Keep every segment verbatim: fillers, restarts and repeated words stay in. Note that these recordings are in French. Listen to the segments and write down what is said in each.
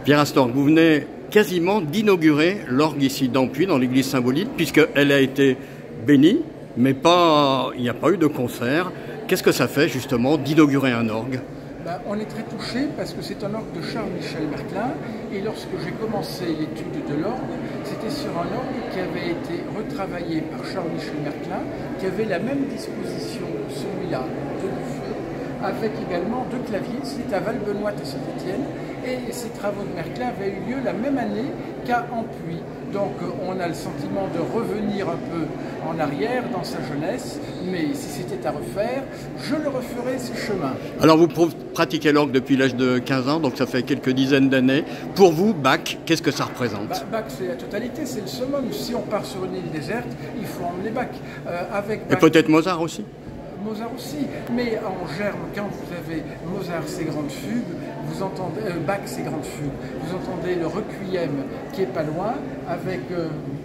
Pierre Astorg, vous venez quasiment d'inaugurer l'orgue ici d'Ampuis, dans l'église Saint-Bolide, puisqu'elle a été bénie, mais pas, il n'y a pas eu de concert. Qu'est-ce que ça fait justement d'inaugurer un orgue? Ben, on est très touché parce que c'est un orgue de Charles-Michel Merclin, et lorsque j'ai commencé l'étude de l'orgue, c'était sur un orgue qui avait été retravaillé par Charles-Michel Merclin, qui avait la même disposition que celui-là de Dufay, avec également deux claviers. C'était à Val-Benoît et Saint-Étienne, et ces travaux de Merclin avaient eu lieu la même année qu'à Ampuis. Donc on a le sentiment de revenir un peu en arrière dans sa jeunesse, mais si c'était à refaire, je le referais ce chemin. Alors vous pratiquez l'orgue depuis l'âge de quinze ans, donc ça fait quelques dizaines d'années. Pour vous, Bach, qu'est-ce que ça représente? bah, Bach, c'est la totalité, c'est le summum. Si on part sur une île déserte, il faut emmener Bach. Euh, avec Bach... Et peut-être Mozart aussi? Mozart aussi, mais en germe, quand vous avez Mozart ses grandes fugues, vous entendez euh, Bach ses grandes fugues, vous entendez le requiem qui est pas loin avec euh,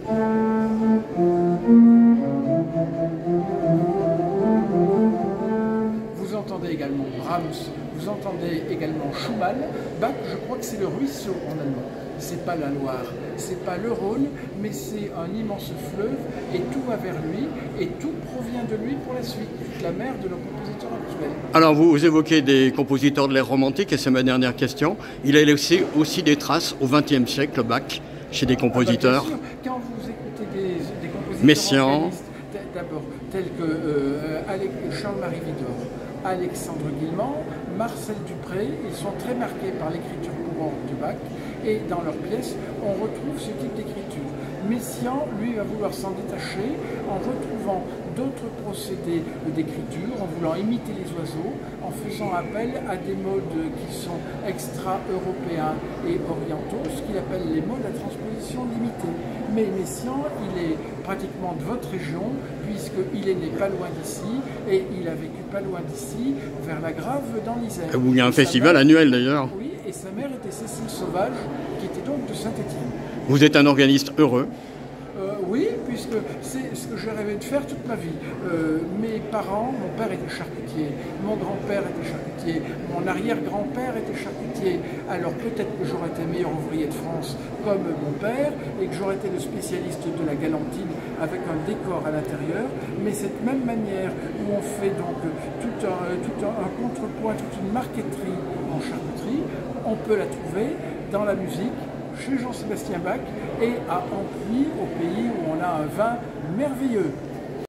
vous entendez également Brahms, vous entendez également Schumann. Bach, je crois que c'est le ruisseau en allemand. C'est pas la Loire, c'est pas le Rhône, mais c'est un immense fleuve et tout va vers lui et tout provient de lui pour la suite, toute la mer de nos compositeurs actuels. Alors vous, vous évoquez des compositeurs de l'ère romantique et c'est ma dernière question. Il a laissé aussi des traces au vingtième siècle, Bach, chez des compositeurs. Ah bah bien sûr, quand vous écoutez des, des compositeurs Messiaen, d'abord tels que euh, Charles-Marie Widor, Alexandre Guilmant, Marcel Dupré, ils sont très marqués par l'écriture courante de Bach. Et dans leurs pièces, on retrouve ce type d'écriture. Messiaen, lui, va vouloir s'en détacher en retrouvant d'autres procédés d'écriture, en voulant imiter les oiseaux, en faisant appel à des modes qui sont extra-européens et orientaux, ce qu'il appelle les modes à transposition limitée. Mais Messiaen, il est pratiquement de votre région, puisqu'il est né pas loin d'ici, et il a vécu pas loin d'ici, vers la Grave dans l'Isère. où il y a un festival mère, annuel d'ailleurs. Oui, et sa mère était Cécile Sauvage, qui était donc de Saint-Étienne. Vous êtes un organiste heureux? Euh, oui, puisque c'est ce que j'ai rêvé de faire toute ma vie. Euh, mes parents, mon père était charcutier, mon grand-père était charcutier, mon arrière-grand-père était charcutier. Alors peut-être que j'aurais été meilleur ouvrier de France comme mon père et que j'aurais été le spécialiste de la galantine avec un décor à l'intérieur. Mais cette même manière où on fait donc tout un, tout un, un contrepoint, toute une marqueterie en charcuterie, on peut la trouver dans la musique, chez Jean-Sébastien Bach et à Ampuis, au pays où on a un vin merveilleux.